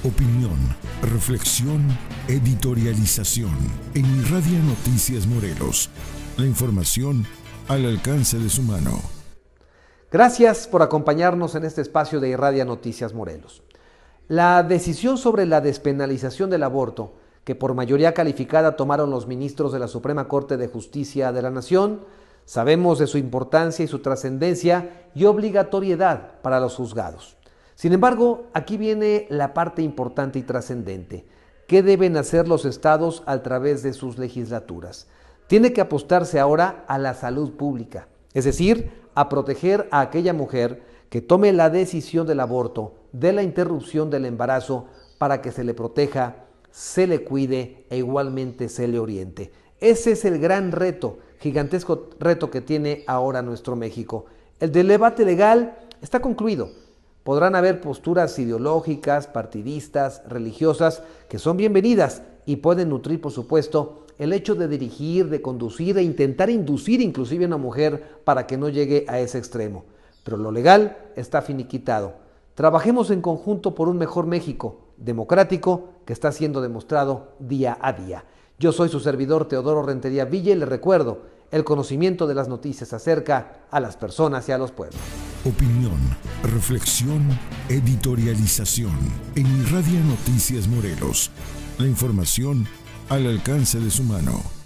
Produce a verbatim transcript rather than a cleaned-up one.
Opinión, reflexión, editorialización. En Irradia Noticias Morelos. La información al alcance de su mano. Gracias por acompañarnos en este espacio de Irradia Noticias Morelos. La decisión sobre la despenalización del aborto, que por mayoría calificada tomaron los ministros de la Suprema Corte de Justicia de la Nación, sabemos de su importancia y su trascendencia y obligatoriedad para los juzgados. Sin embargo, aquí viene la parte importante y trascendente. ¿Qué deben hacer los estados a través de sus legislaturas? Tiene que apostarse ahora a la salud pública, es decir, a proteger a aquella mujer que tome la decisión del aborto, de la interrupción del embarazo, para que se le proteja, se le cuide e igualmente se le oriente. Ese es el gran reto, gigantesco reto que tiene ahora nuestro México. El del debate legal está concluido. Podrán haber posturas ideológicas, partidistas, religiosas, que son bienvenidas y pueden nutrir, por supuesto, el hecho de dirigir, de conducir e intentar inducir inclusive a una mujer para que no llegue a ese extremo. Pero lo legal está finiquitado. Trabajemos en conjunto por un mejor México, democrático, que está siendo demostrado día a día. Yo soy su servidor Teodoro Rentería Villa y le recuerdo, el conocimiento de las noticias acerca a las personas y a los pueblos. Opinión, reflexión, editorialización. En Irradia Noticias Morelos. La información al alcance de su mano.